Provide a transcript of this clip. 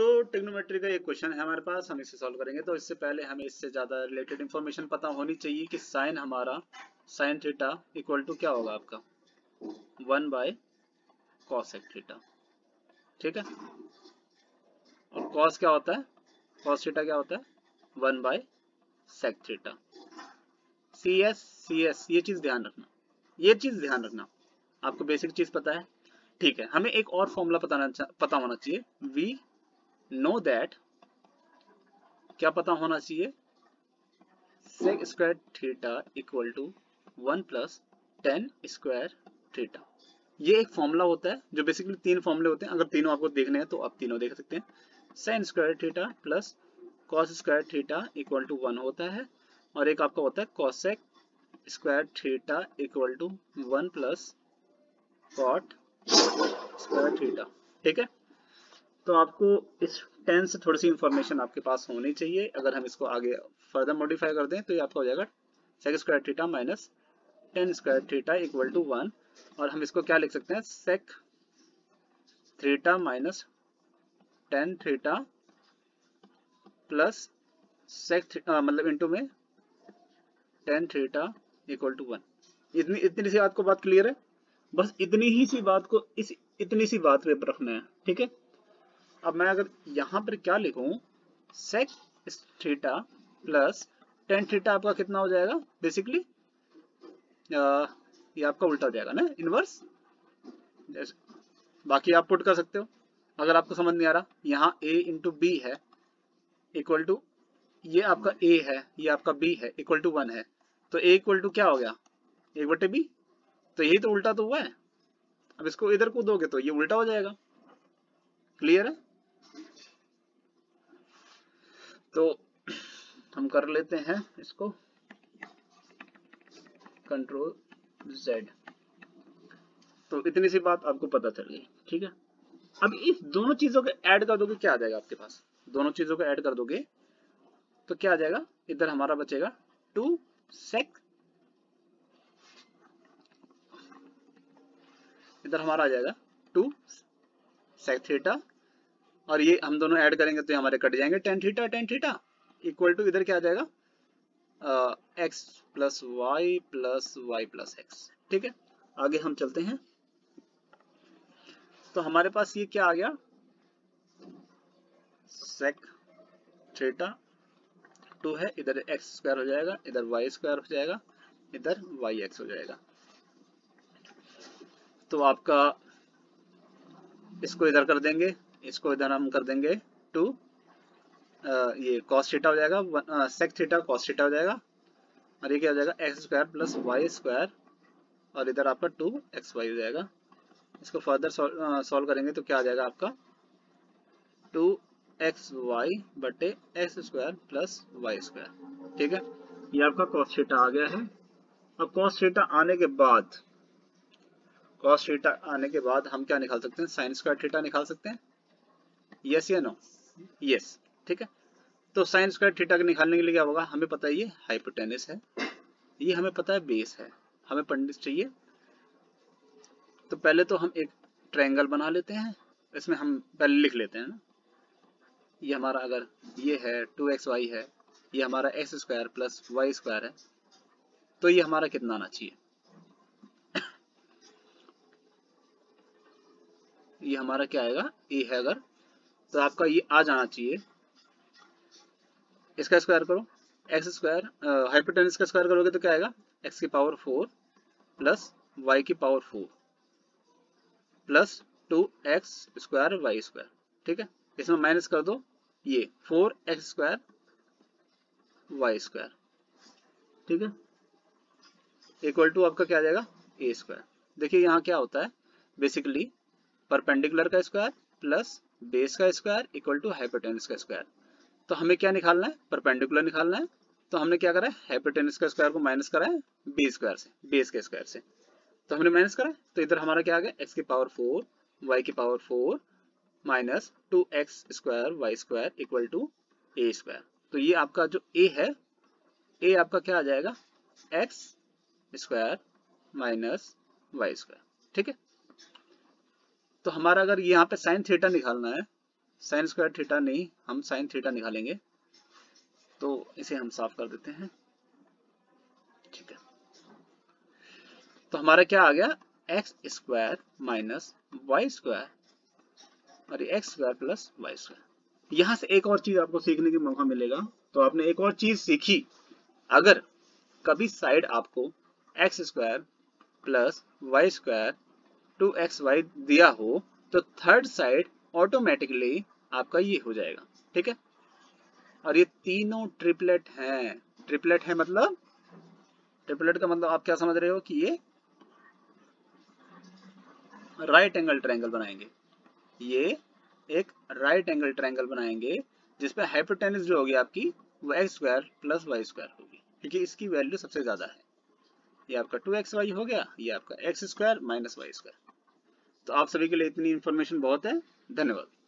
तो ट्रिग्नोमेट्री का एक क्वेश्चन है हमारे पास, हम इसे सॉल्व करेंगे। तो इससे पहले हमें इससे ज्यादा रिलेटेड इंफॉर्मेशन पता होनी चाहिए कि साइन हमारा साइन थीटा इक्वल टू क्या होगा आपका 1 बाय कॉसेक थीटा, ठीक है। और कॉस क्या होता है, कॉस थीटा क्या होता है 1 by sec theta. C S ये चीज ध्यान रखना, ये चीज ध्यान रखना, आपको बेसिक चीज पता है, ठीक है। हमें एक और फॉर्मूला पता होना चाहिए, वी नो दैट, क्या पता होना चाहिए, sec square theta equal to 1 plus tan square theta. ये एक फॉर्मूला होता है जो बेसिकली तीन फॉर्मूले होते हैं, अगर तीनों आपको देखने हैं तो आप तीनों देख सकते हैं। sin square theta plus cos square theta equal to 1 होता है, और एक आपका होता है cosec square theta equal to 1 plus cot square theta, ठीक है। तो आपको इस टेन से थोड़ी सी इंफॉर्मेशन आपके पास होनी चाहिए। अगर हम इसको आगे फर्दर मॉडिफाई कर दें तो ये आपका हो जाएगा sec square theta minus tan square theta equal to 1, और हम इसको क्या लिख सकते हैं, sec theta minus tan theta plus sec मतलब इंटू में टेन थीटा इक्वल टू 1। इतनी सी बात को बात क्लियर है, बस इतनी ही सी बात को इतनी सी बात पे रखना है, ठीक है। अब मैं अगर यहाँ पर क्या लिखूं, sec theta plus tan theta आपका कितना हो जाएगा, बेसिकली ये आपका उल्टा हो जाएगा ना, इनवर्स। बाकी आप पुट कर सकते हो, अगर आपको समझ नहीं आ रहा। यहाँ a इंटू बी है इक्वल टू, ये आपका a है, ये आपका b है, इक्वल टू 1 है, तो a इक्वल टू क्या हो गया 1/b, तो यही तो उल्टा तो हुआ है। अब इसको इधर को दोगे तो ये उल्टा हो जाएगा, क्लियर है। तो हम कर लेते हैं इसको कंट्रोल Z। तो इतनी सी बात आपको पता चल गई, ठीक है। अब इस दोनों चीजों को ऐड कर दोगे क्या आ जाएगा आपके पास, दोनों चीजों को ऐड कर दोगे तो क्या आ जाएगा, इधर हमारा बचेगा 2 सेक, इधर हमारा आ जाएगा 2 सेक थीटा, और ये हम दोनों ऐड करेंगे तो हमारे कट जाएंगे टेन थीटा इक्वल टू इधर क्या आ जाएगा x plus Y plus X, ठीक है। आगे हम चलते हैं, तो हमारे पास ये क्या आ गया, सेक थीटा 2 है, इधर एक्स स्क्वायर हो जाएगा, इधर वाई स्क्वायर हो जाएगा, इधर वाई एक्स हो जाएगा। तो आपका इसको इधर कर देंगे, इसको इधर हम कर देंगे 2, ये कॉस थीटा हो जाएगा, सेक थीटा कॉस थीटा हो जाएगा, और ये क्या हो जाएगा X square plus Y square, और इधर आपका 2xy हो जाएगा। इसको फर्दर सॉल्व करेंगे तो क्या आ जाएगा आपका 2xy बटे X square plus Y square, ठीक है। ये आपका कॉस थीटा आ गया है। अब कॉस थीटा आने के बाद, कॉस थीटा आने के बाद हम क्या निकाल सकते हैं, साइन स्क्वायर थीटा निकाल सकते हैं, यस या नो, यस, ठीक है। तो साइन स्क्वायर थीटा के निकालने के लिए क्या होगा, हमें पता है ये हाइपोटेनस है, ये हमें पता है बेस है, हमें पढ़ने चाहिए। तो पहले तो हम एक ट्रायंगल बना लेते हैं, इसमें हम पहले लिख लेते हैं ना, ये हमारा अगर ये है 2xy है, ये हमारा X square plus Y square है, तो ये हमारा कितना आना चाहिए, ये हमारा क्या आएगा ए है अगर, तो आपका ये आ जाना चाहिए, इसका स्क्वायर करो, एक्स स्क्वायर हाइपोटेनस का स्क्वायर करोगे तो क्या आएगा एक्स की पावर 4 प्लस वाई की power 4 plus 2x square Y square, ठीक है। इसमें माइनस कर दो ये 4x स्क्वायर वाई स्क्वायर, ठीक है, इक्वल टू आपका क्या आ जाएगा ए स्क्वायर। देखिए यहाँ क्या होता है, बेसिकली परपेंडिकुलर का स्क्वायर प्लस बेस का स्क्वायर इक्वल टू हाइपोटेनस का स्क्वायर। तो हमें क्या निकालना है, परपेंडिकुलर निकालना है। तो हमने क्या करा है, हाइपोटेनस का स्क्वायर को माइनस करा है बी स्क्वायर से, बेस के स्क्वायर से, तो हमने माइनस करा, तो इधर हमारा क्या आ गया एक्स की पावर 4 वाई की power 4 minus 2x square Y square equal to A square. तो ये आपका जो ए है, ए आपका क्या आ जाएगा X square minus Y square, ठीक है। तो हमारा अगर यहाँ पे साइन थीटा निकालना है, साइन स्क्वायर थीटा नहीं, हम साइन थीटा निकालेंगे, तो इसे हम साफ कर देते हैं। ठीक है, तो हमारा क्या आ गया, X square minus Y square और X square plus Y square. यहां से एक और चीज आपको सीखने का मौका मिलेगा। तो आपने एक और चीज सीखी, अगर कभी साइड आपको X square plus Y square 2xy दिया हो, तो थर्ड साइड ऑटोमेटिकली आपका ये हो जाएगा। ठीक है, और ये तीनों ट्रिपलेट हैं। ट्रिपलेट है मतलब, ट्रिपलेट का मतलब आप क्या समझ रहे हो कि ये राइट एंगल ट्रायंगल बनाएंगे। ये एक राइट एंगल ट्रायंगल बनाएंगे जिसपे हाइपोटेनस जो होगी आपकी वो X square plus Y square होगी, क्योंकि इसकी वैल्यू सबसे ज्यादा है। ये आपका 2xy हो गया, ये आपका X square minus Y square. तो आप सभी के लिए इतनी इंफॉर्मेशन बहुत है। धन्यवाद।